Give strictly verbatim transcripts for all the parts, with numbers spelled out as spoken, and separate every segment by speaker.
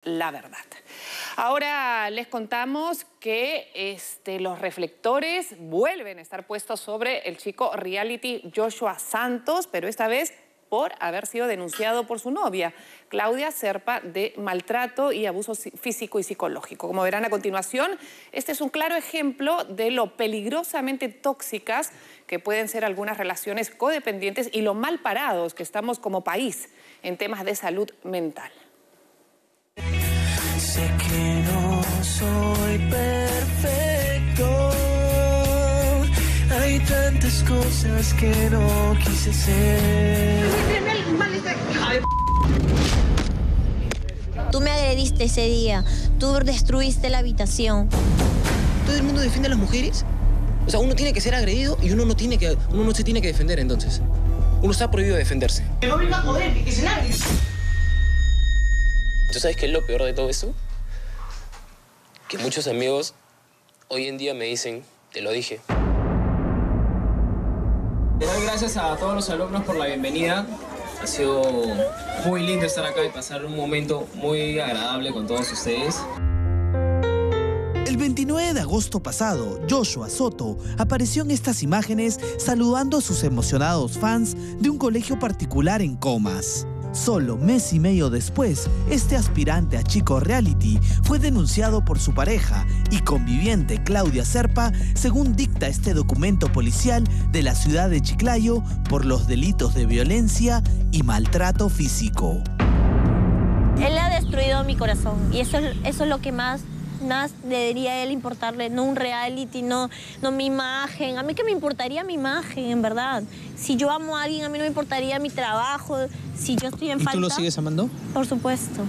Speaker 1: la verdad. Ahora les contamos que este, los reflectores vuelven a estar puestos sobre el chico reality Joshua Santos, pero esta vez por haber sido denunciado por su novia, Claudia Serpa, de maltrato y abuso físico y psicológico. Como verán a continuación, este es un claro ejemplo de lo peligrosamente tóxicas que pueden ser algunas relaciones codependientes y lo mal parados que estamos como país en temas de salud mental.
Speaker 2: Sé que no soy perfecto, hay tantas cosas que no quise ser.
Speaker 3: Tú me agrediste ese día, tú destruiste la habitación.
Speaker 4: ¿Todo el mundo defiende a las mujeres? O sea, uno tiene que ser agredido y uno no, tiene que, uno no se tiene que defender entonces. Uno está prohibido defenderse.
Speaker 5: Que no venga a joder, que se largue.
Speaker 6: ¿Tú sabes qué es lo peor de todo esto? Que muchos amigos hoy en día me dicen, te lo dije.
Speaker 7: Le doy gracias a todos los alumnos por la bienvenida. Ha sido muy lindo estar acá y pasar un momento muy agradable con todos ustedes.
Speaker 8: El veintinueve de agosto pasado, Joshua Soto apareció en estas imágenes saludando a sus emocionados fans de un colegio particular en Comas. Solo mes y medio después, este aspirante a chico reality fue denunciado por su pareja y conviviente Claudia Serpa, según dicta este documento policial de la ciudad de Chiclayo, por los delitos de violencia y maltrato físico.
Speaker 3: Él ha destruido mi corazón y eso es, eso es lo que más, más debería a él importarle, no un reality, no, no mi imagen. A mí qué me importaría mi imagen, en verdad. Si yo amo a alguien, a mí no me importaría mi trabajo, si yo estoy en
Speaker 4: ¿Y
Speaker 3: falta.
Speaker 4: tú lo sigues amando?
Speaker 3: Por supuesto.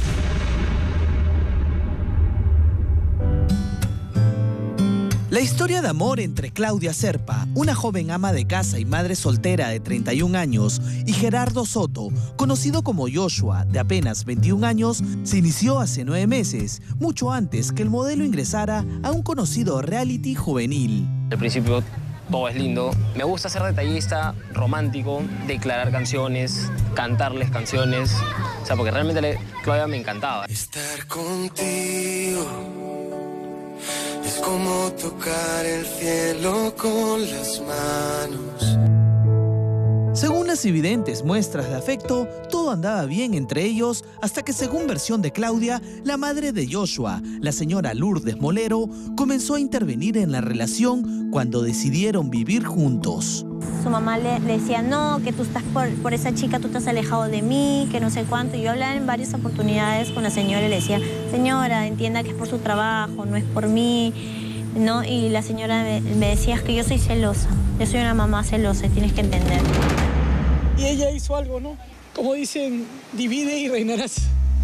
Speaker 8: La historia de amor entre Claudia Serpa, una joven ama de casa y madre soltera de treinta y un años, y Gerardo Soto, conocido como Joshua, de apenas veintiún años, se inició hace nueve meses, mucho antes que el modelo ingresara a un conocido reality juvenil.
Speaker 6: Al principio todo es lindo. Me gusta ser detallista, romántico, declarar canciones, cantarles canciones. O sea, porque realmente la Claudia me encantaba.
Speaker 2: Estar contigo es como tocar el cielo con las manos.
Speaker 8: Según las evidentes muestras de afecto, todo andaba bien entre ellos hasta que, según versión de Claudia, la madre de Joshua, la señora Lourdes Molero, comenzó a intervenir en la relación cuando decidieron vivir juntos.
Speaker 3: Su mamá le, le decía, no, que tú estás por, por esa chica, tú te has alejado de mí, que no sé cuánto. Y yo hablaba en varias oportunidades con la señora y le decía, señora, entienda que es por su trabajo, no es por mí, ¿no? Y la señora me, me decía, es que yo soy celosa, yo soy una mamá celosa y tienes que entender.
Speaker 5: Y ella hizo algo, ¿no? Como dicen, divide y reinarás.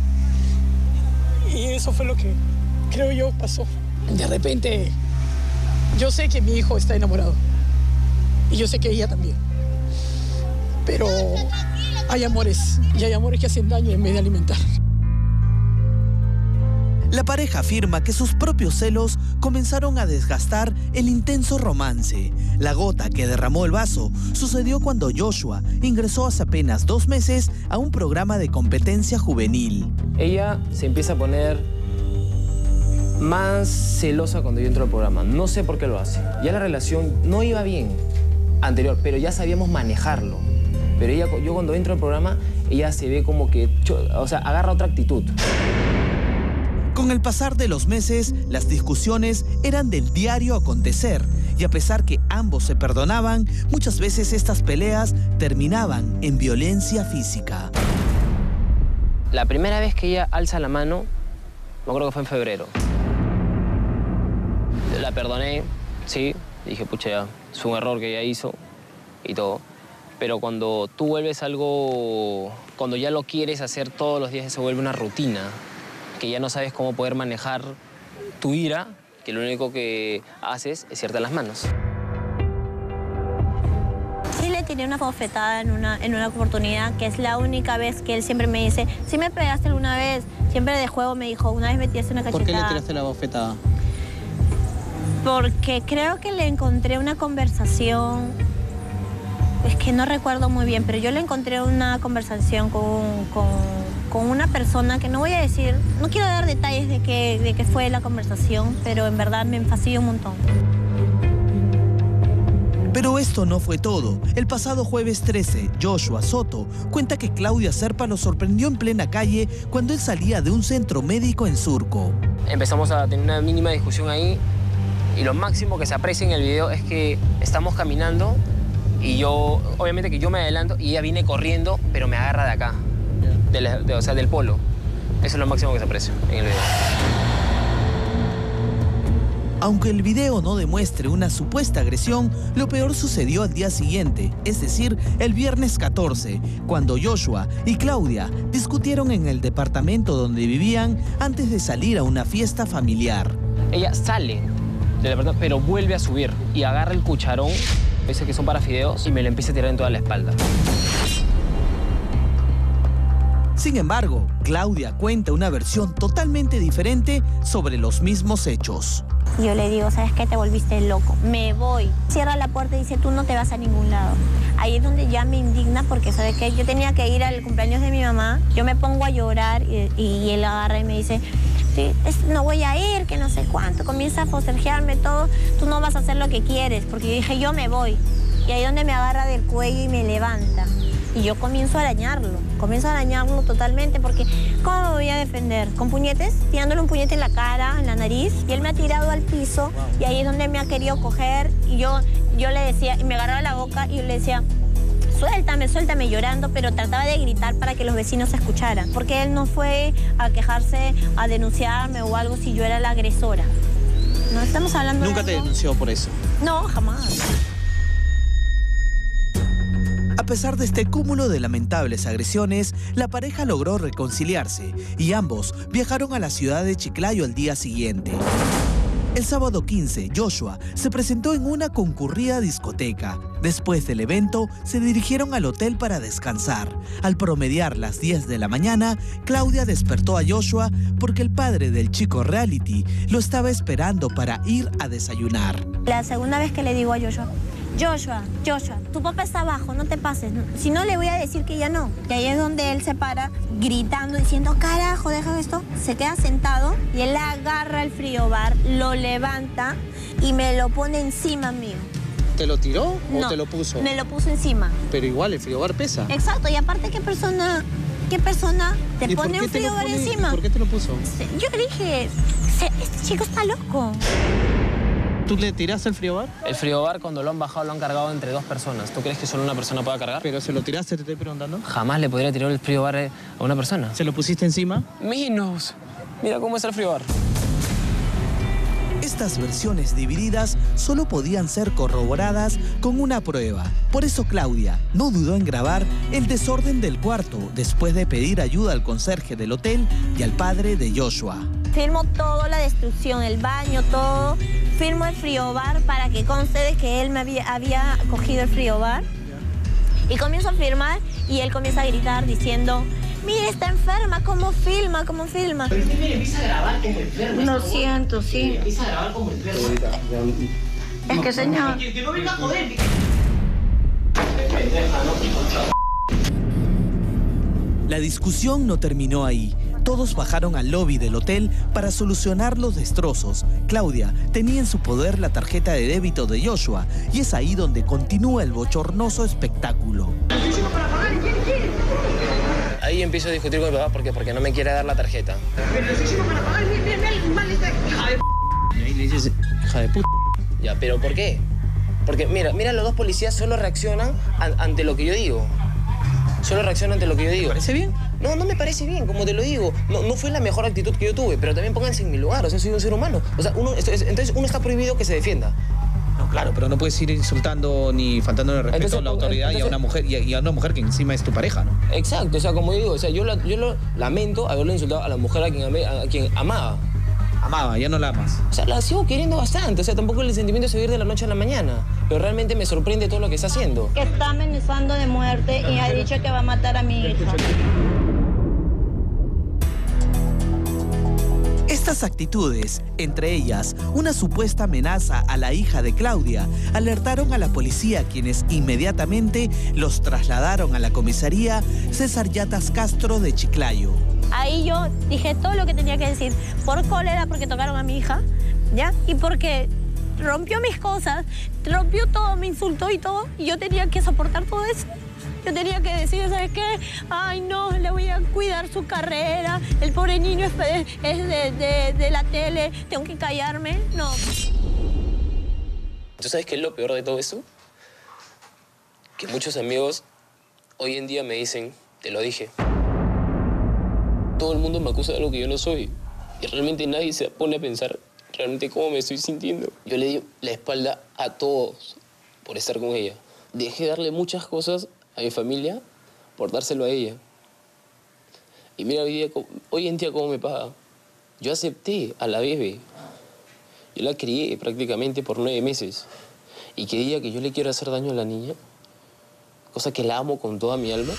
Speaker 5: Y eso fue lo que creo yo pasó. De repente, yo sé que mi hijo está enamorado. Y yo sé que ella también. Pero hay amores, y hay amores que hacen daño en vez de alimentar.
Speaker 8: La pareja afirma que sus propios celos comenzaron a desgastar el intenso romance. La gota que derramó el vaso sucedió cuando Joshua ingresó hace apenas dos meses a un programa de competencia juvenil.
Speaker 6: Ella se empieza a poner más celosa cuando yo entro al programa. No sé por qué lo hace. Ya la relación no iba bien anterior, pero ya sabíamos manejarlo. Pero ella, yo cuando entro al programa, ella se ve como que, o sea, agarra otra actitud.
Speaker 8: Con el pasar de los meses, las discusiones eran del diario acontecer y a pesar que ambos se perdonaban, muchas veces estas peleas terminaban en violencia física.
Speaker 6: La primera vez que ella alza la mano, me acuerdo que fue en febrero. La perdoné, sí, dije, pucha, ya, es un error que ella hizo y todo. Pero cuando tú vuelves algo, cuando ya lo quieres hacer todos los días, se vuelve una rutina. Que ya no sabes cómo poder manejar tu ira, que lo único que haces es echarte las manos.
Speaker 3: Sí le tiré una bofetada en una, en una oportunidad, que es la única vez que él siempre me dice, ¿sí me pegaste alguna vez? Siempre de juego me dijo, una vez me tiraste una cachetada.
Speaker 4: ¿Por qué le tiraste la bofetada?
Speaker 3: Porque creo que le encontré una conversación, es que no recuerdo muy bien, pero yo le encontré una conversación con, con con una persona que no voy a decir, no quiero dar detalles de qué de qué fue la conversación, pero en verdad me fastidió un montón.
Speaker 8: Pero esto no fue todo. El pasado jueves trece, Joshua Soto cuenta que Claudia Serpa lo sorprendió en plena calle cuando él salía de un centro médico en Surco.
Speaker 6: Empezamos a tener una mínima discusión ahí y lo máximo que se aprecia en el video es que estamos caminando y yo, obviamente que yo me adelanto y ella viene corriendo, pero me agarra de acá, de la, de, o sea, del polo. Eso es lo máximo que se aprecia en el video.
Speaker 8: Aunque el video no demuestre una supuesta agresión, lo peor sucedió al día siguiente, es decir, el viernes catorce, cuando Joshua y Claudia discutieron en el departamento donde vivían antes de salir a una fiesta familiar.
Speaker 6: Ella sale del departamento, pero vuelve a subir y agarra el cucharón, ese que son para fideos, y me lo empieza a tirar en toda la espalda.
Speaker 8: Sin embargo, Claudia cuenta una versión totalmente diferente sobre los mismos hechos.
Speaker 3: Yo le digo, ¿sabes qué? Te volviste loco. Me voy. Cierra la puerta y dice, tú no te vas a ningún lado. Ahí es donde ya me indigna porque, ¿sabes qué? Yo tenía que ir al cumpleaños de mi mamá. Yo me pongo a llorar y, y él agarra y me dice, sí, es, no voy a ir, que no sé cuánto. Comienza a forcejearme todo. Tú no vas a hacer lo que quieres. Porque yo dije, yo me voy. Y ahí es donde me agarra del cuello y me levanta. Y yo comienzo a arañarlo, comienzo a arañarlo totalmente porque ¿cómo me voy a defender? ¿Con puñetes? Tirándole un puñete en la cara, en la nariz, y él me ha tirado al piso y ahí es donde me ha querido coger y yo, yo le decía, y me agarraba la boca y yo le decía, suéltame, suéltame, llorando, pero trataba de gritar para que los vecinos escucharan, porque él no fue a quejarse, a denunciarme o algo si yo era la agresora. No estamos hablando
Speaker 9: ¿Nunca
Speaker 3: de
Speaker 9: te denunció por eso?
Speaker 3: No, jamás.
Speaker 8: A pesar de este cúmulo de lamentables agresiones, la pareja logró reconciliarse y ambos viajaron a la ciudad de Chiclayo al día siguiente. El sábado quince, Joshua se presentó en una concurrida discoteca. Después del evento, se dirigieron al hotel para descansar. Al promediar las diez de la mañana, Claudia despertó a Joshua porque el padre del chico reality lo estaba esperando para ir a desayunar.
Speaker 3: La segunda vez que le digo a Joshua, Joshua, Joshua, tu papá está abajo, no te pases. Si no, le voy a decir que ya no. Y ahí es donde él se para gritando, diciendo, carajo, deja esto. Se queda sentado y él agarra el frigobar, lo levanta y me lo pone encima mío.
Speaker 9: ¿Te lo tiró o
Speaker 3: no,
Speaker 9: te lo puso?
Speaker 3: Me lo puso encima.
Speaker 9: Pero igual, el frigobar pesa.
Speaker 3: Exacto, y aparte, ¿qué persona, qué persona te pone un frigobar encima?
Speaker 9: ¿Por qué te lo puso?
Speaker 3: Yo dije, este chico está loco.
Speaker 9: ¿Tú le tiraste el frigobar?
Speaker 6: El frigobar cuando lo han bajado lo han cargado entre dos personas. ¿Tú crees que solo una persona pueda cargar?
Speaker 9: ¿Pero se lo tiraste, te estoy preguntando?
Speaker 6: Jamás le podría tirar el frigobar a una persona.
Speaker 9: ¿Se lo pusiste encima?
Speaker 6: Menos. Mira cómo es el frigobar.
Speaker 8: Estas versiones divididas solo podían ser corroboradas con una prueba. Por eso Claudia no dudó en grabar el desorden del cuarto después de pedir ayuda al conserje del hotel y al padre de Joshua.
Speaker 3: Filmo toda la destrucción, el baño, todo. Filmo el frigobar para que conste de que él me había, había cogido el frigobar. Y comienzo a filmar y él comienza a gritar diciendo, mire, está enferma, ¿cómo filma? ¿Cómo filma?
Speaker 10: Pero usted me empieza a grabar como enfermo.
Speaker 3: Lo siento, sí.
Speaker 10: Me empieza a grabar como enfermo.
Speaker 3: Es que, señor...
Speaker 10: Que, que no venga a joder.
Speaker 8: La discusión no terminó ahí. Todos bajaron al lobby del hotel para solucionar los destrozos. Claudia tenía en su poder la tarjeta de débito de Joshua y es ahí donde continúa el bochornoso espectáculo.
Speaker 6: Ahí empiezo a discutir con mi papá porque, porque no me quiere dar la tarjeta.
Speaker 9: Y ahí le dices, hija de puta.
Speaker 6: Ya, ¿pero por qué? Porque mira, mira, los dos policías solo reaccionan an ante lo que yo digo. Solo reaccionan ante lo que yo digo.
Speaker 9: ¿Te parece bien?
Speaker 6: No, no me parece bien, como te lo digo. No, no fue la mejor actitud que yo tuve, pero también pónganse en mi lugar. O sea, soy un ser humano. O sea, uno, entonces uno está prohibido que se defienda.
Speaker 9: No, claro, pero no puedes ir insultando ni faltando el respeto
Speaker 6: Entonces,
Speaker 9: a la autoridad
Speaker 6: entonces,
Speaker 9: y a una mujer y a, y a una mujer que encima es tu pareja, ¿no?
Speaker 6: Exacto, o sea, como yo digo, o sea, yo, la, yo lo lamento haberle insultado a la mujer a quien, amé, a quien amaba.
Speaker 9: Amaba, ya no la amas.
Speaker 6: O sea, la sigo queriendo bastante. O sea, tampoco el sentimiento se va a ir de la noche a la mañana. Pero realmente me sorprende todo lo que está haciendo.
Speaker 3: Que está amenazando de muerte y ha dicho que va a matar a mi hija.
Speaker 8: Estas Estas actitudes, entre ellas una supuesta amenaza a la hija de Claudia, alertaron a la policía, quienes inmediatamente los trasladaron a la comisaría César Yatas Castro de Chiclayo.
Speaker 3: Ahí yo dije todo lo que tenía que decir, por cólera porque tocaron a mi hija, ¿ya? Y porque rompió mis cosas, rompió todo, me insultó y todo, y yo tenía que soportar todo eso. Yo tenía que decir, ¿sabes qué? Ay, no, le voy a cuidar su carrera, el pobre niño es, es de, de, de la tele, tengo que callarme, no.
Speaker 6: ¿Tú sabes qué es lo peor de todo eso? Que muchos amigos hoy en día me dicen, te lo dije. Todo el mundo me acusa de algo que yo no soy. Y realmente nadie se pone a pensar realmente cómo me estoy sintiendo. Yo le di la espalda a todos por estar con ella. Dejé de darle muchas cosas a mi familia por dárselo a ella. Y mira hoy, día, hoy en día cómo me paga. Yo acepté a la bebé. Yo la crié prácticamente por nueve meses. Y que diga que yo le quiero hacer daño a la niña, cosa que la amo con toda mi alma.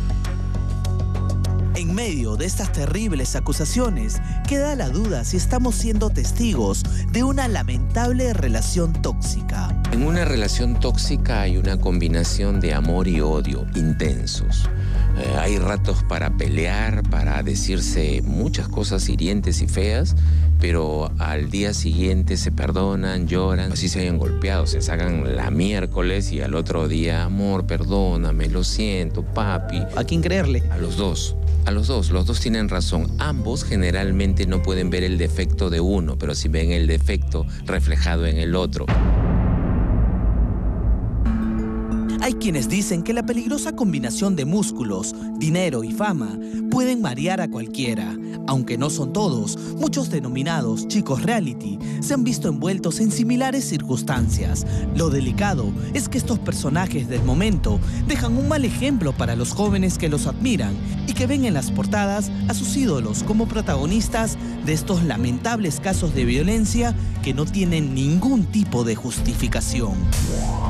Speaker 8: En medio de estas terribles acusaciones, queda la duda si estamos siendo testigos de una lamentable relación tóxica.
Speaker 11: En una relación tóxica hay una combinación de amor y odio intensos. Eh, hay ratos para pelear, para decirse muchas cosas hirientes y feas, pero al día siguiente se perdonan, lloran, así se hayan golpeado, se sacan la miércoles y al otro día, amor, perdóname, lo siento, papi.
Speaker 9: ¿A quién creerle?
Speaker 11: A los dos. A los dos, los dos tienen razón. Ambos generalmente no pueden ver el defecto de uno, pero sí ven el defecto reflejado en el otro.
Speaker 8: Hay quienes dicen que la peligrosa combinación de músculos, dinero y fama pueden marear a cualquiera. Aunque no son todos, muchos denominados chicos reality se han visto envueltos en similares circunstancias. Lo delicado es que estos personajes del momento dejan un mal ejemplo para los jóvenes que los admiran y que ven en las portadas a sus ídolos como protagonistas de estos lamentables casos de violencia que no tienen ningún tipo de justificación.